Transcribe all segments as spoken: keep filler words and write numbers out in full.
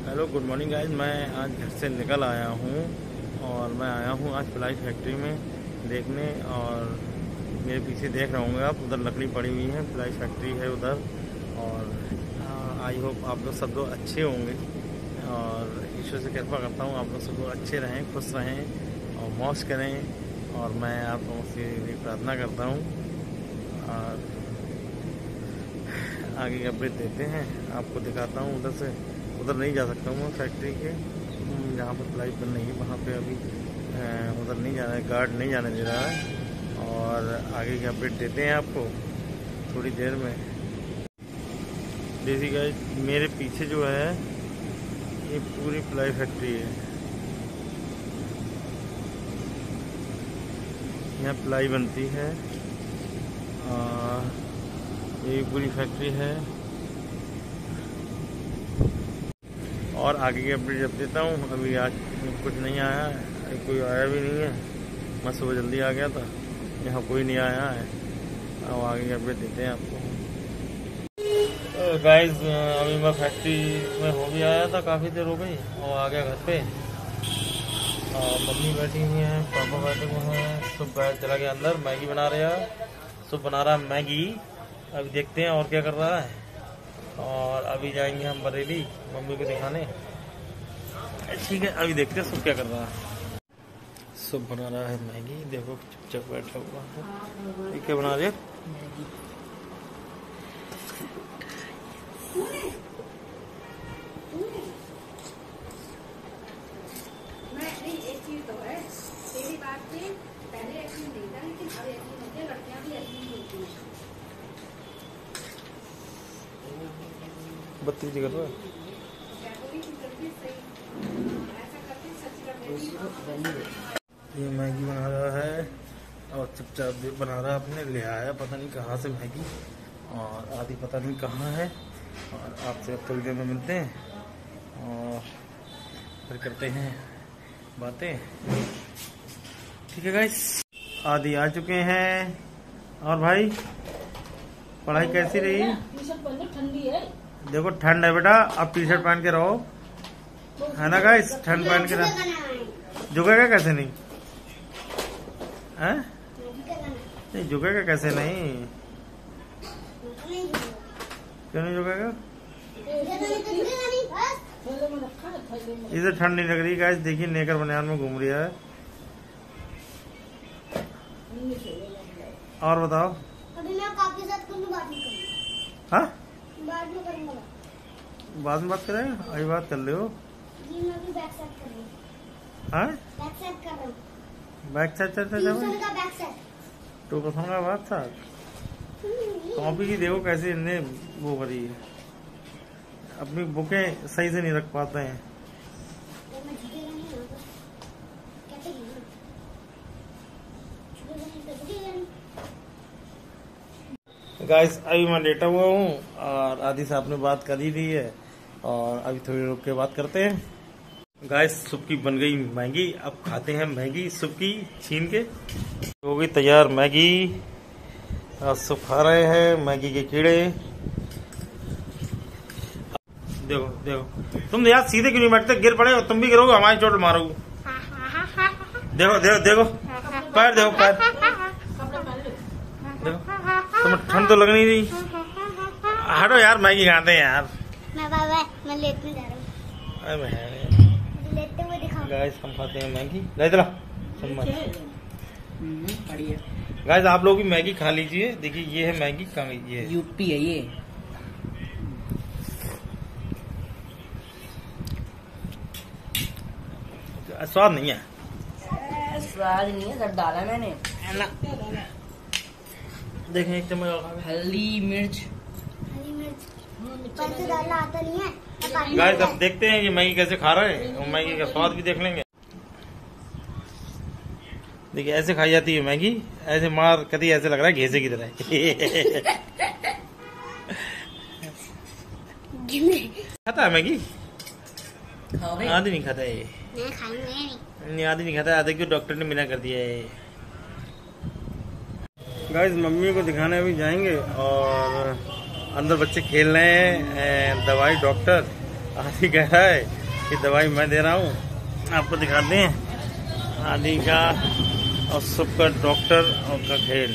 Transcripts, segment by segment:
Hello good morning guys. मैं आज घर से निकल आया हूँ और मैं आया हूँ आज प्लाई फैक्ट्री में देखने। और मेरे पीछे देख रहे होंगे आप, उधर लकड़ी पड़ी हुई है, प्लाई फैक्ट्री है उधर। और आई होप आप लोग सब लोग अच्छे होंगे और ईश्वर से कृपा करता हूँ आप लोग सब लोग अच्छे रहें, खुश रहें और मौज करें। और मैं आप लोगों से प्रार्थना करता हूँ और आगे की अपडेट देते हैं, आपको दिखाता हूँ। उधर से उधर नहीं जा सकता हूँ मैं फैक्ट्री के जहाँ पर प्लाई बन रही है, वहाँ पे अभी उधर नहीं जाना है, गार्ड नहीं जाने दे रहा है। और आगे की अपडेट देते हैं आपको थोड़ी देर में। देखिए गाइस, मेरे पीछे जो है ये पूरी प्लाई फैक्ट्री है। यहाँ प्लाई बनती है और ये पूरी फैक्ट्री है। और आगे की अपडेट जब देता हूँ। अभी आज कुछ नहीं आया है, कोई आया भी नहीं है। मैं सुबह जल्दी आ गया था, यहाँ कोई नहीं आया है। अब आगे की अपडेट देते हैं आपको। तो गाइस, अभी मैं फैक्ट्री में हो भी आया था, काफ़ी देर हो गई और आ गया घर पे। और मम्मी बैठी हुई हैं, पापा बैठे हुए हैं, सब बैठ चला गया अंदर, मैगी बना रहा है, सब बना रहा है मैगी। अभी देखते हैं और क्या कर रहा है। और अभी जाएंगे हम बरेली मम्मी को दिखाने। ठीक है, अभी देखते हैं सब क्या कर रहा है। सब बना रहा है मैगी, देखो चुपचाप बैठा हुआ है। ये क्या बना रहे? बत्तीस कर रहा है। ये मैगी बना रहा है और चुपचाप भी बना रहा है, अपने ले आया पता नहीं कहाँ से मैगी, और आधी पता नहीं कहाँ है। और आपसे अब थोड़ी देर में मिलते हैं और फिर करते हैं बातें। ठीक है गाइस, आधी आ चुके हैं। और भाई पढ़ाई कैसी रही? ठंडी है, देखो ठंड है बेटा, अब टी शर्ट पहन के रहो, है ना गाइस? ठंड पहन के रहो। झुकेगा कैसे नहीं है? नहीं झुकेगा कैसे नहीं? क्यों नहीं झुकेगा? इसे ठंड नहीं लग रही गाइस। देखिए नेकर बनियान में घूम रहा है। और बताओ। अभी मैं आपके साथ बात नहीं करूंगा। हाँ, बाद में करूंगा। बाद में बात करें, अभी बात कर ले हो। जी मैं अभी बैक सेट कर रही हूँ। हाँ, बैक सेट कर रहा हूँ। बैक साइड चलते जाओ। ट्यूशन का बैक सेट। तो कसम का बात था। कॉपी की देखो कैसे इनने वो करी है, अपनी बुकें सही से नहीं रख पाते हैं। गाइस, अभी मैं लेटा हुआ हूँ और आदि से आपने बात कर ही दी है और अभी थोड़ी रुक के बात करते हैं। गाइस, सुबह की बन गई मैगी, अब खाते हैं मैगी सुबह की छीन के। हो गई तैयार मैगी और सब खा रहे हैं मैगी के कीड़े। देखो देखो, तुम यार सीधे क्यों नहीं बैठते? गिर पड़े और तुम भी गिरोगे, हमारी चोट मारोगे। देखो देखो देखो, पैर देखो, पैर देखो। तुम्हें ठंड तो लग नहीं रही? हटो यार, मैगी खाते हैं यार। मैं बाबा मैं लेटने जा रहा हूँ। अरे लेटते हुए दिखाओ। गाइस, हम खाते हैं मैगी। ले चला गाइस, आप लोग भी मैगी खा लीजिए। देखिए ये है मैगी, कहाँ ये है? यूपी है ये। स्वाद नहीं है, स्वाद नहीं है, सब डाला मैंने। देखें एक चम्मच और। हल्दी मिर्च, हरी मिर्च पैसे डालना आता नहीं है। गाइस, अब देखते हैं ये मैगी कैसे खा रहे हैं और मैगी का स्वाद भी देख लेंगे। देखिए ऐसे खाई जाती है मैगी, ऐसे मार कभी ऐसे लग रहा है घेसे की तरह। खाता है मैगी? आदि नहीं खाता है ये। नहीं, आदि नहीं खाता है, आधे क्यों डॉक्टर ने मना कर दिया है। गाइस, मम्मी को दिखाने अभी जाएंगे और अंदर बच्चे खेल रहे हैं। दवाई डॉक्टर आदि कह रहा है ये दवाई मैं दे रहा हूँ, आपको दिखाते हैं आदि का और सबका डॉक्टर और का खेल।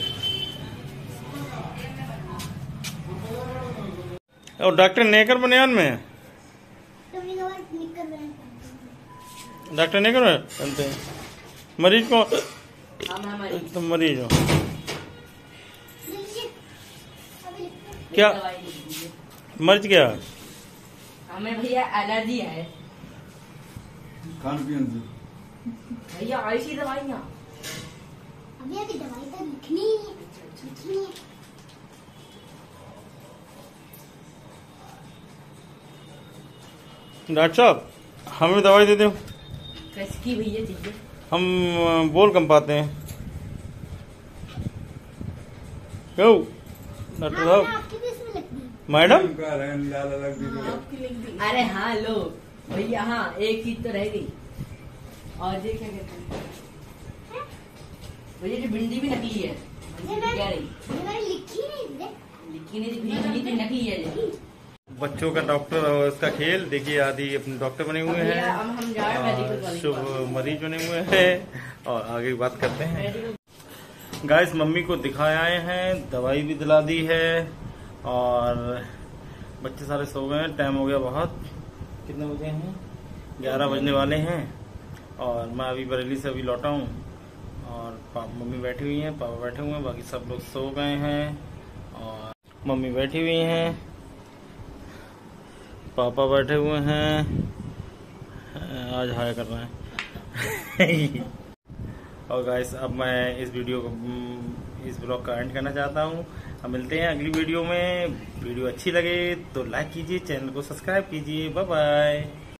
और डॉक्टर नेकर बनियान में, डॉक्टर नेकर में बनते हैं। मरीज को तो मरीज हो क्या, मर्ज क्या? हमें भैया एलर्जी है खान पीन से। भैया ऐसी दवाइयाँ अभी अभी दवाई तो लिखनी ही है, लिखनी है। डॉक्टर साहब हमें दवाई दे दो। कैसी भैया चाहिए? हम बोल कम पाते हैं। क्यों डॉक्टर साहब? आपकी भी इसमें लिखनी है। मैडम का रंग लाल अलग दी। अरे हाँ लो भैया, हाँ एक चीज तो रह गई। और ये क्या कहते हैं भैया, जो भिंडी भी नकली है। ये मैंने क्या रही ये मैंने लिखी नहीं है। लिखी नहीं थी, भिंडी थी, नकली है ये। बच्चों का डॉक्टर और उसका खेल देखिए, आदि अपने डॉक्टर बने हुए भैया हैं अब हम जा रहे हैं मेडिकल और कॉलेज शुभ पास। मरीज बने हुए हैं और आगे की बात करते हैं। मेडिकल गाइस मम्मी को दिखाए आए हैं, दवाई भी दिला दी है और बच्चे सारे सो गए हैं। टाइम हो गया बहुत, कितने बजे हैं? ग्यारह बजने वाले हैं और मैं अभी बरेली से अभी लौटा हूँ और पापा मम्मी बैठी हुई हैं, पापा बैठे हुए हैं, बाकी सब लोग सो गए हैं और मम्मी बैठी हुई हैं, पापा बैठे हुए हैं, आज हाय कर रहे हैं। और गाइस अब मैं इस वीडियो को, इस ब्लॉग का एंड करना चाहता हूँ। अब मिलते हैं अगली वीडियो में। वीडियो अच्छी लगे तो लाइक कीजिए, चैनल को सब्सक्राइब कीजिए। Bye bye.